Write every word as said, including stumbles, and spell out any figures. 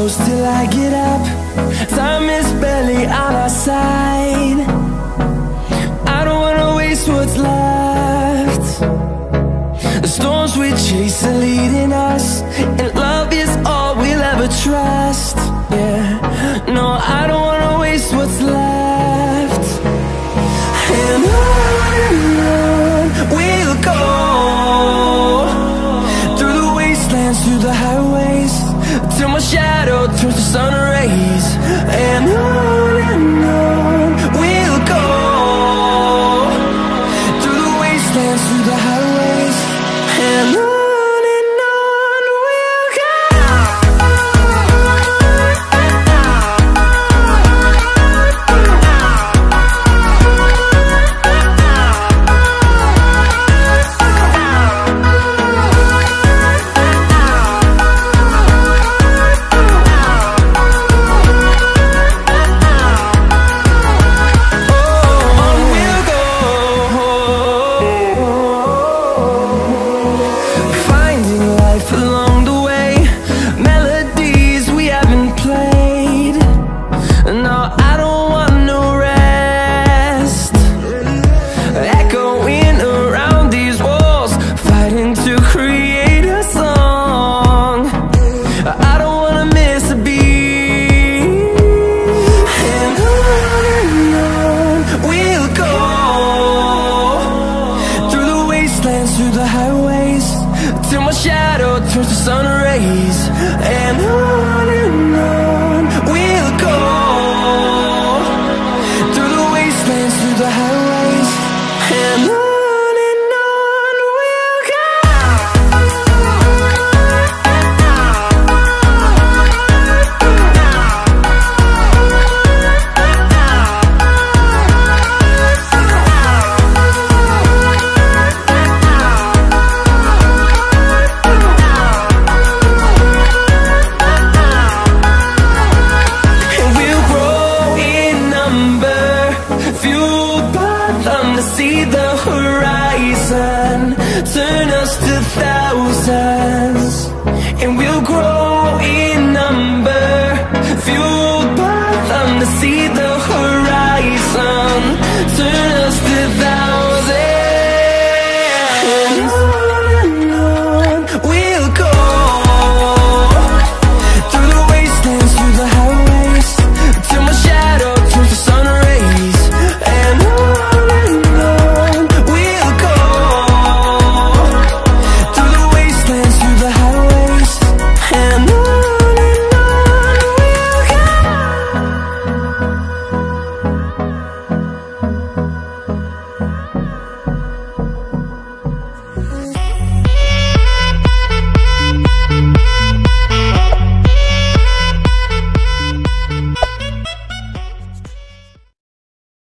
close till I get up. Time is barely on our side. I don't wanna waste what's left. The storms we chase are leading us, and love is all we'll ever trust. Yeah, no, I don't wanna waste what's left. And on and on we'll go, through the wastelands, through the highways, till my shadow turns to sun rays. And on and on we'll go, through the wastelands, through the highways, and on. Through the highways, till my shadow turns to sun rays. And on